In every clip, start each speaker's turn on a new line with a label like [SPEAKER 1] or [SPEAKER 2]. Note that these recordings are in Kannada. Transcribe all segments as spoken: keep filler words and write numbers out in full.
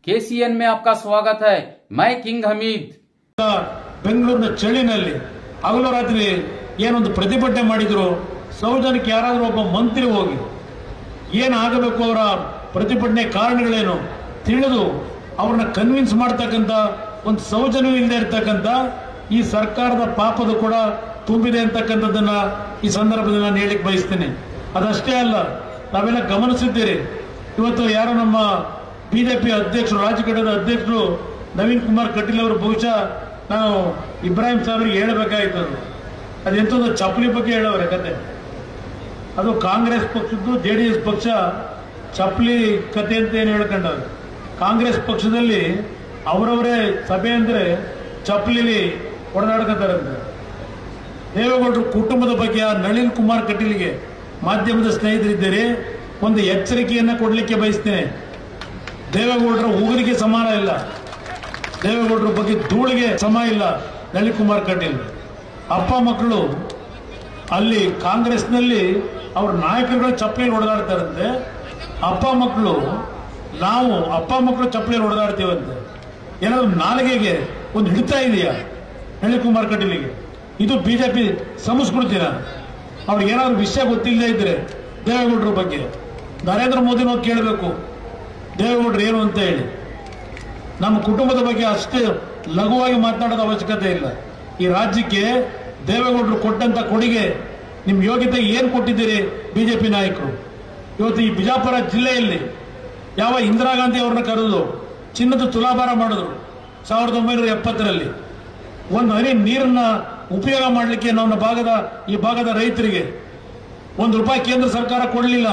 [SPEAKER 1] केसीएन में आपका स्वागत है। मैं किंग हमीद।
[SPEAKER 2] ಬೆಂಗಳೂರಿನ ಚಳಿನಲ್ಲಿ ಹಗಲು ರಾತ್ರಿ ಏನೊಂದು ಪ್ರತಿಭಟನೆ ಮಾಡಿದ್ರು। ಸೌಜನ್ಯಕ್ಕೆ ಯಾರಾದರೂ ಒಬ್ಬ ಮಂತ್ರಿ ಹೋಗಿ ಏನಾಗಬೇಕು ಅವರ ಪ್ರತಿಭಟನೆ ಕಾರಣಗಳೇನು ತಿಳಿದು ಅವರನ್ನ ಕನ್ವಿನ್ಸ್ ಮಾಡತಕ್ಕಂತ ಒಂದು ಸೌಜನ್ಯ ಇಲ್ಲದೆ ಇರತಕ್ಕಂತ ಈ ಸರ್ಕಾರದ ಪಾಪದ ಕೂಡ ತುಂಬಿದೆ ಅಂತಕ್ಕಂಥದ್ದನ್ನ ಈ ಸಂದರ್ಭದಲ್ಲಿ ನಾನು ಹೇಳಿಕ್ಕೆ ಬಯಸ್ತೇನೆ। ಅದಷ್ಟೇ ಅಲ್ಲ, ನಾವೆಲ್ಲ ಗಮನಿಸಿದ್ದೀರಿ, ಇವತ್ತು ಯಾರೋ ನಮ್ಮ ಬಿಜೆಪಿ ಅಧ್ಯಕ್ಷರು, ರಾಜಕಾರಣದ ಅಧ್ಯಕ್ಷರು ನವೀನ್ ಕುಮಾರ್ ಕಟೀಲ್ ಅವರು ಬಹುಶಃ ನಾವು ಇಬ್ರಾಹಿಂ ಸಾಹೇಬ್ರಿಗೆ ಹೇಳಬೇಕಾಗಿತ್ತು, ಅದೆಂಥದ್ದು ಚಪ್ಪಲಿ ಬಗ್ಗೆ ಹೇಳೋರೆ ಕತೆ। ಅದು ಕಾಂಗ್ರೆಸ್ ಪಕ್ಷದ್ದು ಜೆಡಿಎಸ್ ಪಕ್ಷ ಚಪ್ಪಲಿ ಕತೆ ಅಂತ ಏನು ಹೇಳ್ಕೊಂಡವ್ರೆ। ಕಾಂಗ್ರೆಸ್ ಪಕ್ಷದಲ್ಲಿ ಅವರವರೇ ಸಭೆ ಅಂದ್ರೆ ಚಪ್ಪಲಿಲಿ ಹೊಡೆದಾಡ್ಕೊತಾರಂತೆ। ದೇವೇಗೌಡರು ಕುಟುಂಬದ ಬಗ್ಗೆ ನಳಿನ್ ಕುಮಾರ್ ಕಟೀಲ್ಗೆ ಮಾಧ್ಯಮದ ಸ್ನೇಹಿತರಿದ್ದೀರಿ, ಒಂದು ಎಚ್ಚರಿಕೆಯನ್ನ ಕೊಡಲಿಕ್ಕೆ ಬಯಸ್ತೇನೆ। ದೇವೇಗೌಡರ ಉಗುರಿಗೆ ಸಮಾನ ಇಲ್ಲ, ದೇವೇಗೌಡರ ಬಗ್ಗೆ ಧೂಳಿಗೆ ಸಮ ಇಲ್ಲ ನಳಿನ್ ಕುಮಾರ್ ಕಟೀಲ್। ಅಪ್ಪ ಮಕ್ಕಳು ಅಲ್ಲಿ ಕಾಂಗ್ರೆಸ್ನಲ್ಲಿ ಅವ್ರ ನಾಯಕರುಗಳು ಚಪ್ಪಲಿ ಹೊಡೆದಾಡ್ತಾರಂತೆ, ಅಪ್ಪ ಮಕ್ಕಳು ನಾವು ಅಪ್ಪ ಮಕ್ಕಳು ಚಪ್ಪಲಿ ಹೊಡೆದಾಡ್ತೀವಂತೆ। ಏನಾದ್ರು ನಾಲಿಗೆಗೆ ಒಂದು ಹಿಡಿತಾ ಇದೆಯಾ ನಳಿನ್ ಕುಮಾರ್ ಕಟೀಲಿಗೆ? ಇದು ಬಿಜೆಪಿ ಸಂಸ್ಕೃತಿನ? ಅವ್ರಿಗೆ ಏನಾದ್ರು ವಿಷಯ ಗೊತ್ತಿಲ್ಲದೆ ಇದ್ರೆ ದೇವೇಗೌಡರ ಬಗ್ಗೆ ನರೇಂದ್ರ ಮೋದಿನೂ ಕೇಳಬೇಕು, ದೇವೇಗೌಡರು ಏನು ಅಂತ ಹೇಳಿ। ನಮ್ಮ ಕುಟುಂಬದ ಬಗ್ಗೆ ಅಷ್ಟೇ ಲಘುವಾಗಿ ಮಾತನಾಡೋದ ಅವಶ್ಯಕತೆ ಇಲ್ಲ। ಈ ರಾಜ್ಯಕ್ಕೆ ದೇವೇಗೌಡರು ಕೊಟ್ಟಂತ ಕೊಡುಗೆ, ನಿಮ್ ಯೋಗ್ಯತೆ ಏನ್ ಕೊಟ್ಟಿದ್ದೀರಿ ಬಿಜೆಪಿ ನಾಯಕರು? ಇವತ್ತು ಈ ಬಿಜಾಪುರ ಜಿಲ್ಲೆಯಲ್ಲಿ ಯಾವ ಇಂದಿರಾ ಗಾಂಧಿ ಅವ್ರನ್ನ ಕರೆದು ಚಿನ್ನದ ತುಲಾಭಾರ ಮಾಡಿದ್ರು ಸಾವಿರದ ಒಂಬೈನೂರ ಎಪ್ಪತ್ತರಲ್ಲಿ। ಒಂದು ಹನಿ ನೀರನ್ನ ಉಪಯೋಗ ಮಾಡಲಿಕ್ಕೆ ನಮ್ಮ ಭಾಗದ ಈ ಭಾಗದ ರೈತರಿಗೆ ಒಂದು ರೂಪಾಯಿ ಕೇಂದ್ರ ಸರ್ಕಾರ ಕೊಡಲಿಲ್ಲ।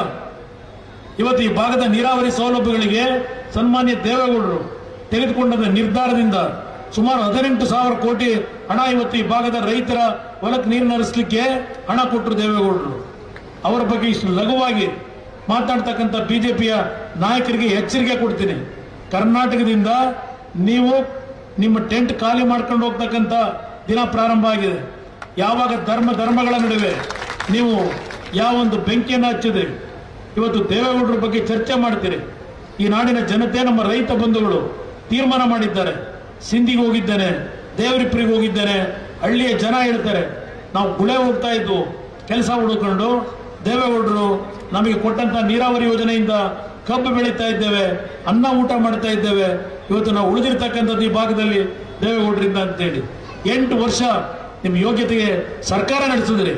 [SPEAKER 2] ಇವತ್ತು ಈ ಭಾಗದ ನೀರಾವರಿ ಸೌಲಭ್ಯಗಳಿಗೆ ಸನ್ಮಾನ್ಯ ದೇವೇಗೌಡರು ತೆಗೆದುಕೊಂಡ ನಿರ್ಧಾರದಿಂದ ಸುಮಾರು ಹದಿನೆಂಟು ಸಾವಿರ ಕೋಟಿ ಹಣ ಇವತ್ತು ಈ ಭಾಗದ ರೈತರ ಹೊಲಕ್ಕೆ ನೀರು ಹರಿಸಲಿಕ್ಕೆ ಹಣ ಕೊಟ್ಟರು ದೇವೇಗೌಡರು। ಅವರ ಬಗ್ಗೆ ಇಷ್ಟು ಲಘುವಾಗಿ ಮಾತಾಡ್ತಕ್ಕಂಥ ಬಿಜೆಪಿಯ ನಾಯಕರಿಗೆ ಎಚ್ಚರಿಕೆ ಕೊಡ್ತೀನಿ, ಕರ್ನಾಟಕದಿಂದ ನೀವು ನಿಮ್ಮ ಟೆಂಟ್ ಖಾಲಿ ಮಾಡ್ಕೊಂಡು ಹೋಗ್ತಕ್ಕಂಥ ದಿನ ಪ್ರಾರಂಭ ಆಗಿದೆ। ಯಾವಾಗ ಧರ್ಮ ಧರ್ಮಗಳ ನಡುವೆ ನೀವು ಯಾವೊಂದು ಬೆಂಕಿಯನ್ನು ಹಚ್ಚಿದೆ, ಇವತ್ತು ದೇವೇಗೌಡರ ಬಗ್ಗೆ ಚರ್ಚೆ ಮಾಡ್ತೀರಿ। ಈ ನಾಡಿನ ಜನತೆ, ನಮ್ಮ ರೈತ ಬಂಧುಗಳು ತೀರ್ಮಾನ ಮಾಡಿದ್ದಾರೆ। ಸಿಂಧಿಗೆ ಹೋಗಿದ್ದೇನೆ, ದೇವರಿಪುರಿಗೆ ಹೋಗಿದ್ದೇನೆ, ಹಳ್ಳಿಯ ಜನ ಹೇಳ್ತಾರೆ ನಾವು ಗುಳೆ ಹೋಗ್ತಾ ಇದ್ವು ಕೆಲಸ ಹುಡುಕೊಂಡು, ದೇವೇಗೌಡರು ನಮಗೆ ಕೊಟ್ಟಂತ ನೀರಾವರಿ ಯೋಜನೆಯಿಂದ ಕಬ್ಬು ಬೆಳೀತಾ ಇದ್ದೇವೆ, ಅನ್ನ ಊಟ ಮಾಡ್ತಾ ಇದ್ದೇವೆ, ಇವತ್ತು ನಾವು ಉಳಿದಿರ್ತಕ್ಕಂಥದ್ದು ಈ ಭಾಗದಲ್ಲಿ ದೇವೇಗೌಡರಿಂದ ಅಂತೇಳಿ ಎಂಟು ವರ್ಷ ನಿಮ್ಮ ಯೋಗ್ಯತೆಗೆ ಸರ್ಕಾರ ನಡೆಸಿದ್ರಿ।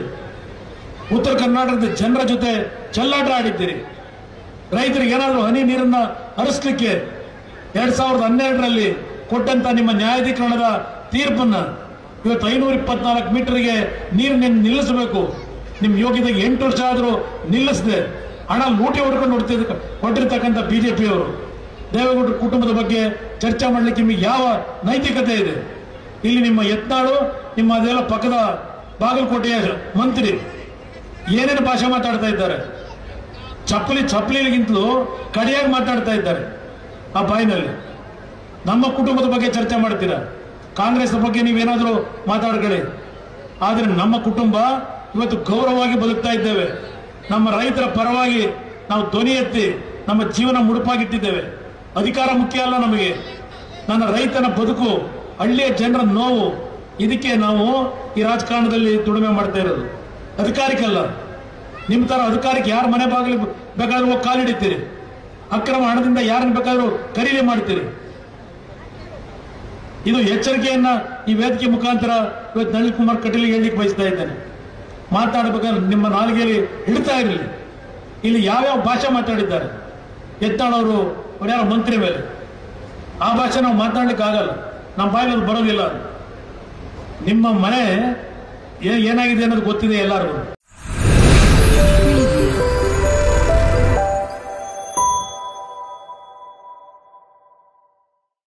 [SPEAKER 2] ಉತ್ತರ ಕರ್ನಾಟಕದ ಜನರ ಜೊತೆ ಚೆಲ್ಲಾಟ ಆಡಿದ್ದೀರಿ। ರೈತರಿಗೆ ಏನಾದರೂ ಹನಿ ನೀರನ್ನ ಹರಿಸಲಿಕ್ಕೆ ಎರಡ್ ಸಾವಿರದ ಹನ್ನೆರಡರಲ್ಲಿ ಕೊಟ್ಟಂತ ನಿಮ್ಮ ನ್ಯಾಯಾಧೀಕರಣದ ತೀರ್ಪನ್ನ ಇವತ್ತು ಐನೂರ ಇಪ್ಪತ್ನಾಲ್ಕು ಮೀಟರ್ಗೆ ನೀರು ನಿಲ್ಲಿಸಬೇಕು, ನಿಮ್ ಯೋಗ್ಯತೆಗೆ ಎಂಟು ವರ್ಷ ಆದರೂ ನಿಲ್ಲಿಸದೆ ಹಣ ಲೂಟಿ ಹೊಡ್ಕೊಂಡು ಹೊಡ್ತಿದ್ ಹೊಟ್ಟಿರ್ತಕ್ಕಂಥ ಬಿಜೆಪಿಯವರು ದೇವೇಗೌಡರ ಕುಟುಂಬದ ಬಗ್ಗೆ ಚರ್ಚೆ ಮಾಡ್ಲಿಕ್ಕೆ ನಿಮಗೆ ಯಾವ ನೈತಿಕತೆ ಇದೆ? ಇಲ್ಲಿ ನಿಮ್ಮ ಯತ್ನಾಳು, ನಿಮ್ಮ ಅದೆಲ್ಲ ಪಕ್ಕದ ಬಾಗಲಕೋಟೆಯ ಮಂತ್ರಿ ಏನೇನು ಭಾಷೆ ಮಾತಾಡ್ತಾ ಇದ್ದಾರೆ, ಚಪ್ಪಲಿ ಚಪ್ಪಲಿಗಿಂತಲೂ ಕಡಿಯಾಗಿ ಮಾತಾಡ್ತಾ ಇದ್ದಾರೆ ಆ ಬಾಯಿನಲ್ಲಿ। ನಮ್ಮ ಕುಟುಂಬದ ಬಗ್ಗೆ ಚರ್ಚೆ ಮಾಡ್ತೀರಾ, ಕಾಂಗ್ರೆಸ್ ಬಗ್ಗೆ ನೀವೇನಾದರೂ ಮಾತಾಡ್ಕೊಳ್ಳಿ, ಆದ್ರೆ ನಮ್ಮ ಕುಟುಂಬ ಇವತ್ತು ಗೌರವವಾಗಿ ಬದುಕ್ತಾ ಇದ್ದೇವೆ। ನಮ್ಮ ರೈತರ ಪರವಾಗಿ ನಾವು ಧ್ವನಿ ಎತ್ತಿ ನಮ್ಮ ಜೀವನ ಮುಡುಪಾಗಿಟ್ಟಿದ್ದೇವೆ। ಅಧಿಕಾರ ಮುಖ್ಯ ಅಲ್ಲ ನಮಗೆ, ನನ್ನ ರೈತನ ಬದುಕು, ಹಳ್ಳಿಯ ಜನರ ನೋವು, ಇದಕ್ಕೆ ನಾವು ಈ ರಾಜಕಾರಣದಲ್ಲಿ ದುಡಿಮೆ ಮಾಡ್ತಾ ಇರೋದು, ಅಧಿಕಾರಕ್ಕಲ್ಲ। ನಿಮ್ಮ ತರ ಅಧಿಕಾರಕ್ಕೆ ಯಾರ ಮನೆ ಬಾಗಿಲು ಬೇಕಾದ್ರೂ ಹೋಗಿ ಕಾಲಿಡಿತೀರಿ, ಅಕ್ರಮ ಹಣದಿಂದ ಯಾರನ್ನ ಬೇಕಾದ್ರೂ ಖರೀದಿ ಮಾಡ್ತೀರಿ। ಇದು ಎಚ್ಚರಿಕೆಯನ್ನ ಈ ವೇದಿಕೆ ಮುಖಾಂತರ ಇವತ್ತು ನಳಿನ್ ಕುಮಾರ್ ಕಟೀಲ್ ಹೇಳಲಿಕ್ಕೆ ಬಯಸ್ತಾ ಇದ್ದೇನೆ। ಮಾತಾಡಬೇಕಾದ್ರೆ ನಿಮ್ಮ ನಾಲಿಗೆಯಲ್ಲಿ ಹಿಡ್ತಾ ಇರಲಿ। ಇಲ್ಲಿ ಯಾವ್ಯಾವ ಭಾಷೆ ಮಾತಾಡಿದ್ದಾರೆ ಎತ್ತಾಳವರು, ಯಾರೋ ಮಂತ್ರಿ ಮೇಲೆ ಆ ಭಾಷೆ ನಾವು ಮಾತಾಡ್ಲಿಕ್ಕೆ ಆಗಲ್ಲ, ನಮ್ಮ ಬಾಯಲ್ಲಿ ಅದು ಬರೋದಿಲ್ಲ। ನಿಮ್ಮ ಮನೆ ಏನಾಗಿದೆ ಅನ್ನೋದು ಗೊತ್ತಿದೆ ಎಲ್ಲರಿಗೂ।